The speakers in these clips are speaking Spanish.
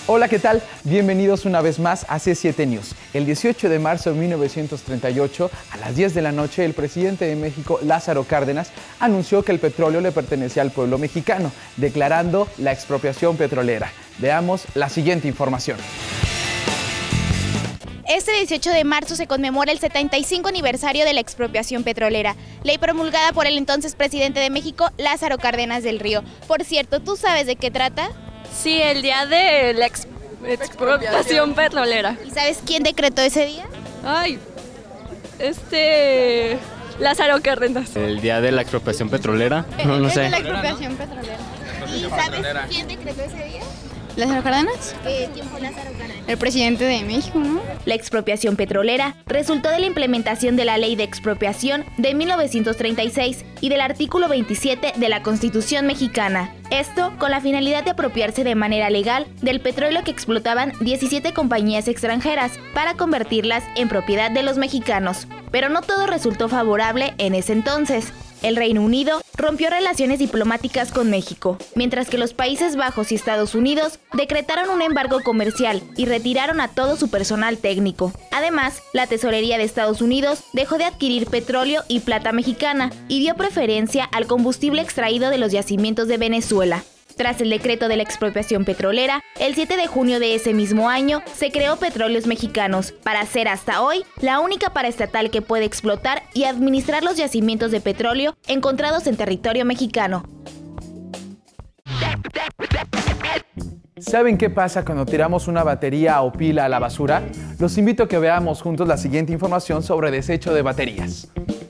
Hola, ¿qué tal? Bienvenidos una vez más a C7 News. El 18 de marzo de 1938, a las 10 de la noche, el presidente de México, Lázaro Cárdenas, anunció que el petróleo le pertenecía al pueblo mexicano, declarando la expropiación petrolera. Veamos la siguiente información. Este 18 de marzo se conmemora el 75 aniversario de la expropiación petrolera, ley promulgada por el entonces presidente de México, Lázaro Cárdenas del Río. Por cierto, ¿tú sabes de qué trata? Sí, el día de la expropiación petrolera. ¿Y sabes quién decretó ese día? Ay, Lázaro Cárdenas. El día de la expropiación petrolera, no sé. De la expropiación petrolera. ¿Y sabes quién decretó ese día? ¿Lázaro Cárdenas? ¿Quién fue Lázaro Cárdenas? El presidente de México, ¿no? La expropiación petrolera resultó de la implementación de la Ley de Expropiación de 1936 y del artículo 27 de la Constitución mexicana. Esto con la finalidad de apropiarse de manera legal del petróleo que explotaban 17 compañías extranjeras para convertirlas en propiedad de los mexicanos. Pero no todo resultó favorable en ese entonces. El Reino Unido rompió relaciones diplomáticas con México, mientras que los Países Bajos y Estados Unidos decretaron un embargo comercial y retiraron a todo su personal técnico. Además, la Tesorería de Estados Unidos dejó de adquirir petróleo y plata mexicana y dio preferencia al combustible extraído de los yacimientos de Venezuela. Tras el decreto de la expropiación petrolera, el 7 de junio de ese mismo año se creó Petróleos Mexicanos, para ser hasta hoy la única paraestatal que puede explotar y administrar los yacimientos de petróleo encontrados en territorio mexicano. ¿Saben qué pasa cuando tiramos una batería o pila a la basura? Los invito a que veamos juntos la siguiente información sobre desecho de baterías.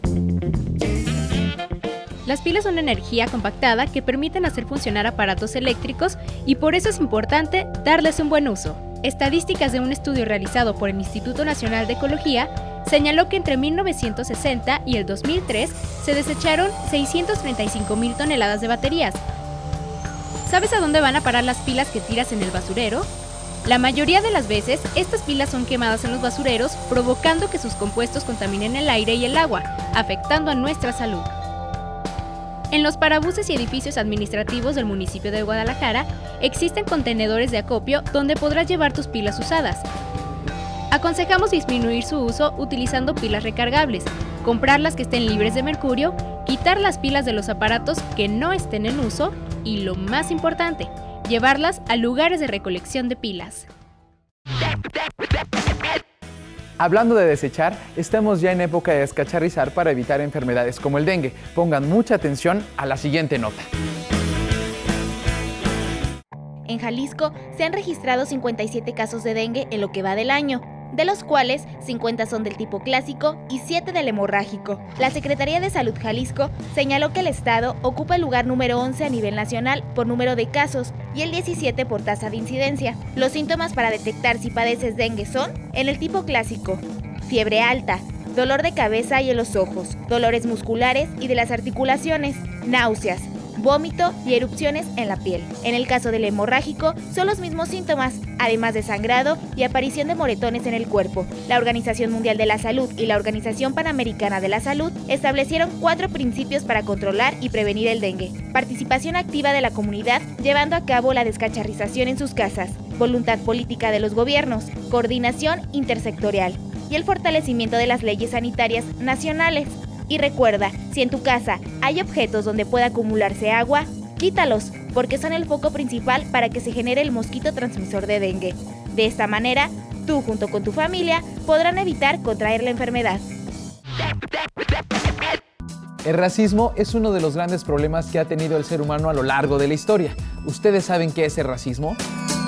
Las pilas son energía compactada que permiten hacer funcionar aparatos eléctricos y por eso es importante darles un buen uso. Estadísticas de un estudio realizado por el Instituto Nacional de Ecología señaló que entre 1960 y el 2003 se desecharon 635,000 toneladas de baterías. ¿Sabes a dónde van a parar las pilas que tiras en el basurero? La mayoría de las veces, estas pilas son quemadas en los basureros, provocando que sus compuestos contaminen el aire y el agua, afectando a nuestra salud. En los parabuses y edificios administrativos del municipio de Guadalajara existen contenedores de acopio donde podrás llevar tus pilas usadas. Aconsejamos disminuir su uso utilizando pilas recargables, comprar las que estén libres de mercurio, quitar las pilas de los aparatos que no estén en uso y, lo más importante, llevarlas a lugares de recolección de pilas. Hablando de desechar, estamos ya en época de descacharrizar para evitar enfermedades como el dengue. Pongan mucha atención a la siguiente nota. En Jalisco se han registrado 57 casos de dengue en lo que va del año, de los cuales 50 son del tipo clásico y 7 del hemorrágico. La Secretaría de Salud Jalisco señaló que el estado ocupa el lugar número 11 a nivel nacional por número de casos y el 17 por tasa de incidencia. Los síntomas para detectar si padeces dengue son, en el tipo clásico, fiebre alta, dolor de cabeza y en los ojos, dolores musculares y de las articulaciones, náuseas, vómito y erupciones en la piel. En el caso del hemorrágico, son los mismos síntomas, además de sangrado y aparición de moretones en el cuerpo. La Organización Mundial de la Salud y la Organización Panamericana de la Salud establecieron 4 principios para controlar y prevenir el dengue. Participación activa de la comunidad, llevando a cabo la descacharrización en sus casas. Voluntad política de los gobiernos, coordinación intersectorial y el fortalecimiento de las leyes sanitarias nacionales. Y recuerda, si en tu casa hay objetos donde pueda acumularse agua, quítalos, porque son el foco principal para que se genere el mosquito transmisor de dengue. De esta manera, tú junto con tu familia podrán evitar contraer la enfermedad. El racismo es uno de los grandes problemas que ha tenido el ser humano a lo largo de la historia. ¿Ustedes saben qué es el racismo?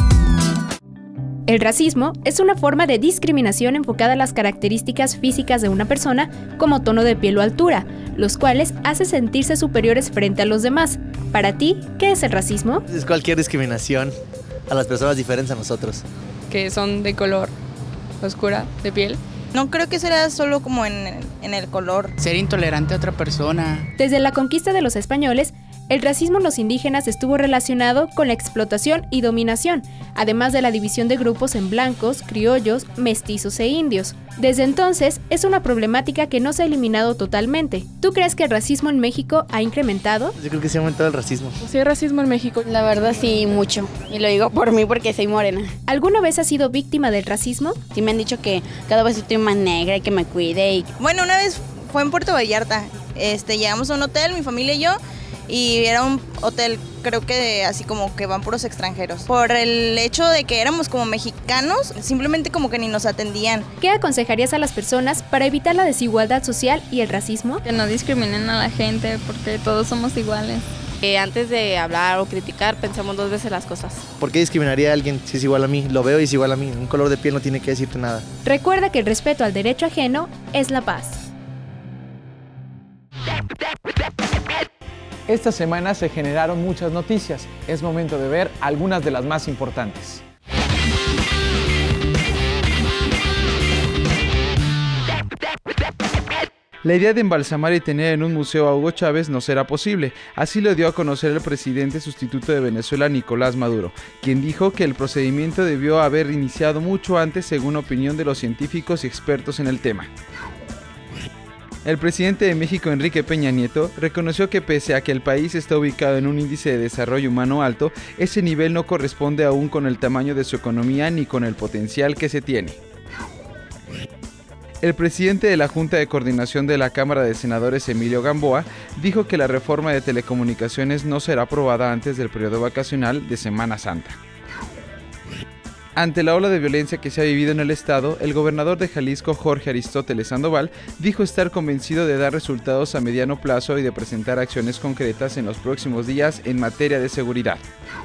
El racismo es una forma de discriminación enfocada a las características físicas de una persona como tono de piel o altura, los cuales hace sentirse superiores frente a los demás. Para ti, ¿qué es el racismo? Es cualquier discriminación a las personas diferentes a nosotros. Que son de color oscura, de piel. No creo que será solo como en el color. Ser intolerante a otra persona. Desde la conquista de los españoles, el racismo en los indígenas estuvo relacionado con la explotación y dominación, además de la división de grupos en blancos, criollos, mestizos e indios. Desde entonces, es una problemática que no se ha eliminado totalmente. ¿Tú crees que el racismo en México ha incrementado? Yo creo que sí ha aumentado el racismo. ¿Sí hay racismo en México? La verdad sí, mucho. Y lo digo por mí porque soy morena. ¿Alguna vez has sido víctima del racismo? Sí me han dicho que cada vez estoy más negra y que me cuide. Bueno, una vez fue en Puerto Vallarta. Llegamos a un hotel, mi familia y yo, y era un hotel, creo que así como que van puros extranjeros. Por el hecho de que éramos como mexicanos, simplemente como que ni nos atendían. ¿Qué aconsejarías a las personas para evitar la desigualdad social y el racismo? Que no discriminen a la gente porque todos somos iguales. Antes de hablar o criticar, pensemos 2 veces las cosas. ¿Por qué discriminaría a alguien si es igual a mí? Lo veo y es igual a mí. Un color de piel no tiene que decirte nada. Recuerda que el respeto al derecho ajeno es la paz. Esta semana se generaron muchas noticias. Es momento de ver algunas de las más importantes. La idea de embalsamar y tener en un museo a Hugo Chávez no será posible, así lo dio a conocer el presidente sustituto de Venezuela, Nicolás Maduro, quien dijo que el procedimiento debió haber iniciado mucho antes según opinión de los científicos y expertos en el tema. El presidente de México, Enrique Peña Nieto, reconoció que pese a que el país está ubicado en un índice de desarrollo humano alto, ese nivel no corresponde aún con el tamaño de su economía ni con el potencial que se tiene. El presidente de la Junta de Coordinación de la Cámara de Senadores, Emilio Gamboa, dijo que la reforma de telecomunicaciones no será aprobada antes del periodo vacacional de Semana Santa. Ante la ola de violencia que se ha vivido en el estado, el gobernador de Jalisco, Jorge Aristóteles Sandoval, dijo estar convencido de dar resultados a mediano plazo y de presentar acciones concretas en los próximos días en materia de seguridad.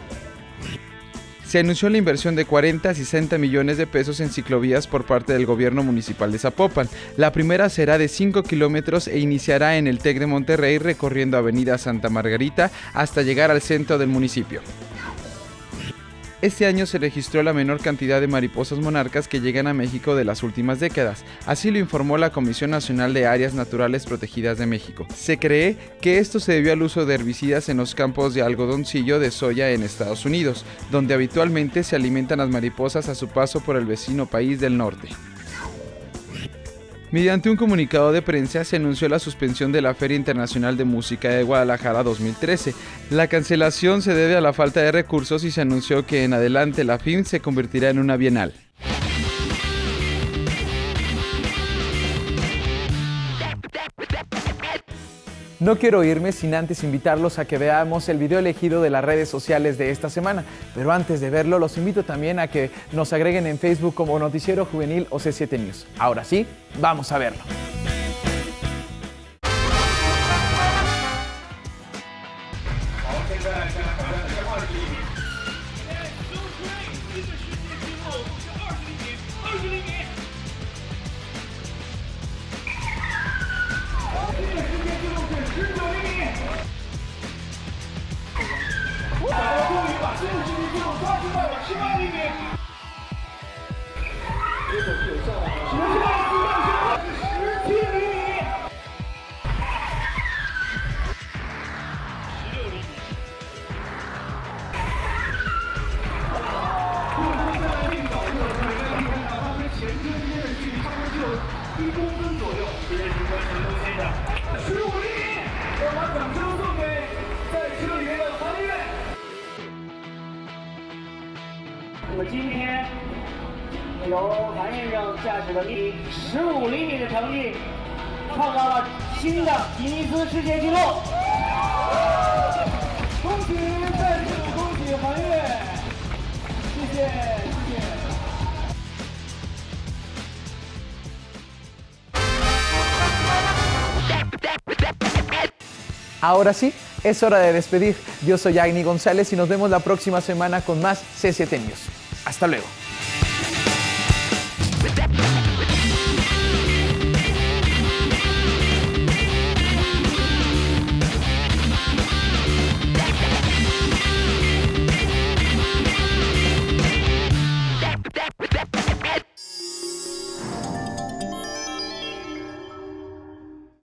Se anunció la inversión de 40 a 60 millones de pesos en ciclovías por parte del gobierno municipal de Zapopan. La primera será de 5 kilómetros e iniciará en el TEC de Monterrey recorriendo Avenida Santa Margarita hasta llegar al centro del municipio. Este año se registró la menor cantidad de mariposas monarcas que llegan a México de las últimas décadas, así lo informó la Comisión Nacional de Áreas Naturales Protegidas de México. Se cree que esto se debió al uso de herbicidas en los campos de algodoncillo de soya en Estados Unidos, donde habitualmente se alimentan las mariposas a su paso por el vecino país del norte. Mediante un comunicado de prensa se anunció la suspensión de la Feria Internacional de Música de Guadalajara 2013. La cancelación se debe a la falta de recursos y se anunció que en adelante la FIM se convertirá en una bienal. No quiero irme sin antes invitarlos a que veamos el video elegido de las redes sociales de esta semana, pero antes de verlo los invito también a que nos agreguen en Facebook como Noticiero Juvenil o C7 News. Ahora sí, vamos a verlo. Ahora sí, es hora de despedir. Yo soy Agni González y nos vemos la próxima semana con más C7 News. Hasta luego.